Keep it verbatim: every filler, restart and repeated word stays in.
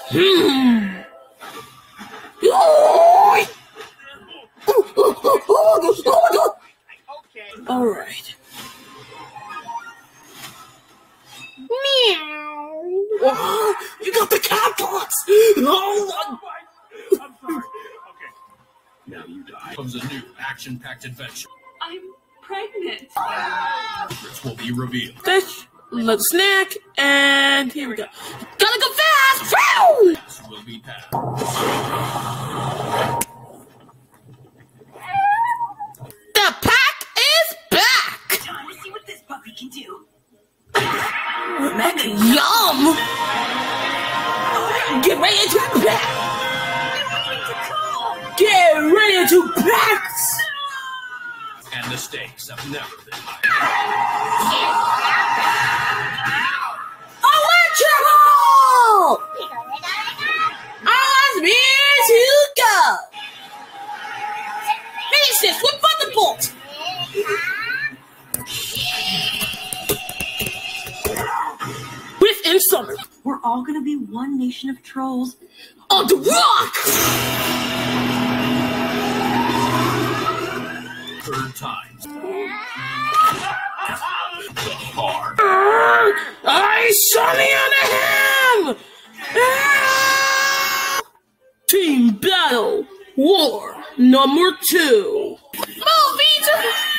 Hmm. All right. Meow. Oh, you got the cat box. Oh, I'm sorry. Okay. Now you die. Comes a new action-packed adventure. I'm pregnant. Which will be revealed. Fish, little snack, and here we go. Gotta go fast! Boom! This will be passed. The pack is back! Time to see what this puppy can do. Rebecca, yum! Get ready to pack! Get ready to pack! And the stakes have never been higher. Electrical! On me to go! Finish this with Thunderbolt! Within summer, We're all gonna be one nation of trolls. on the rock! Third time. The hard. I Sonny on him! Ah! Team battle war number two. Movies.